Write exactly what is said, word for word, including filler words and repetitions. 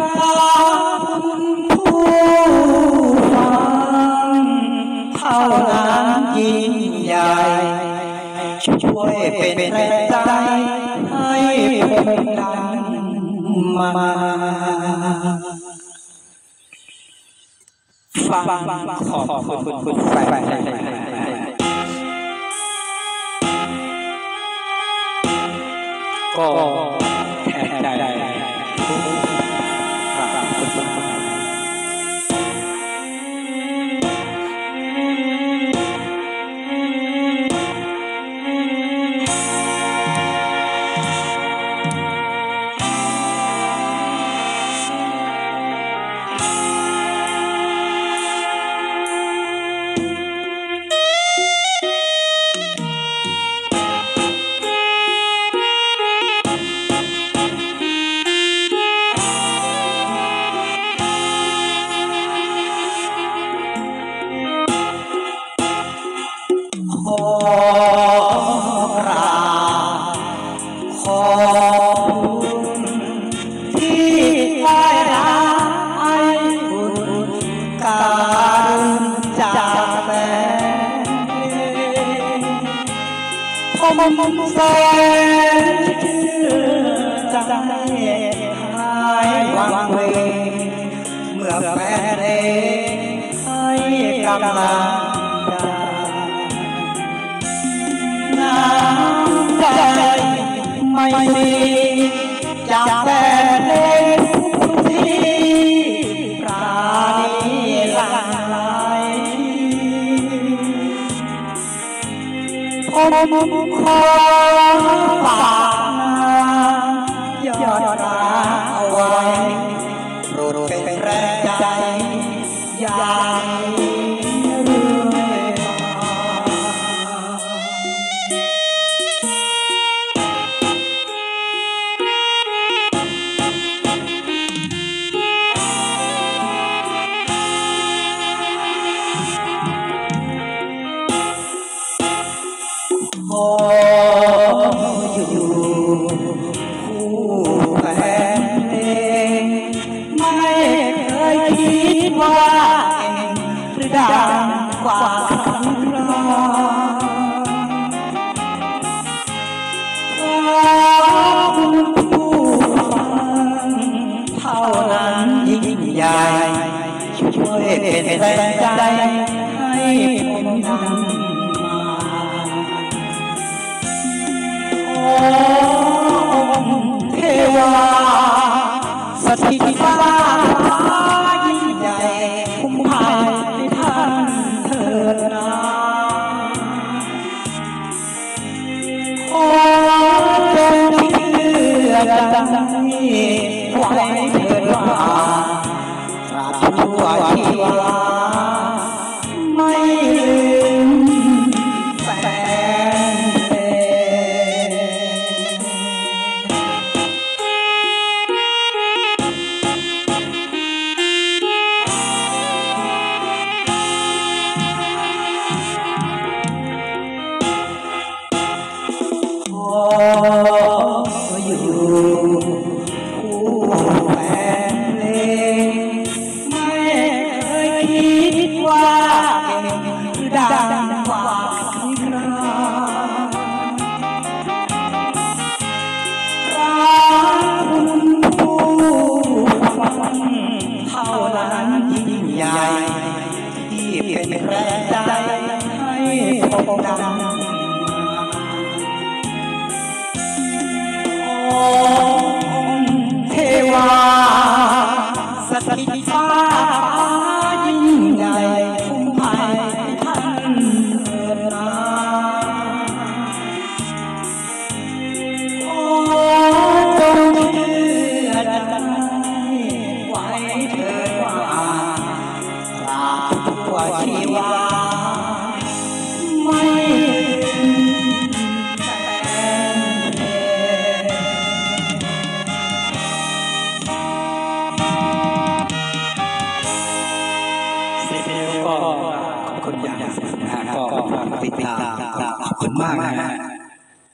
ผู้ฟังเท่านั้นยิ่งใหญ่ช่วยเป็นแรงใจให้ผมดังมาฟังขอบคุณคุณแฟนก็แทนได้ทุกครับคุณมากขอกราบขอบคุณที่ได้รับบุญการจากแฟนผมแสนชื่นใจหายวังเวงเมื่อแฟนเองให้กำลังไม่มีจากแฟนเพลงที่ปราณีหลั่งไหลผมขอฝากยอดรักเอาไว้โปรดเป็นแรงใจอย่างขออยู่คู่แฟนเองไม่เคยคิดว่าเองหรือดังกว่าครั้งรอขอบคุณผู้ฟังเท่านั้นยิ่งใหญ่ช่วยเป็นแรงใจให้ผมดังเทวาสถิตฟ้ายิ่งใหญ่คุ้มภัยให้ท่านเถิดนาขอจงเชื่อใจไว้เถิดว่าตราบชั่วชีวาไม่ลืมแฟนอยู่คู่แฟนเพลงไม่เคยคิดว่าเก่งหรือดังกว่าใครรักคุณผู้ฟังเท่านั้นยิ่งใหญ่ที่เป็นแรงใจให้ผมดังเทวาสถิตฟ้ายิ่งใหญ่คุ้มภัยท่านเถิดนาขอจงเชื่อใจไว้เถิดว่าตราบชั่วชีวาไม่ก็ขอบคุณอย่างสูงนะก็ติดตามขอบคุณมากนะ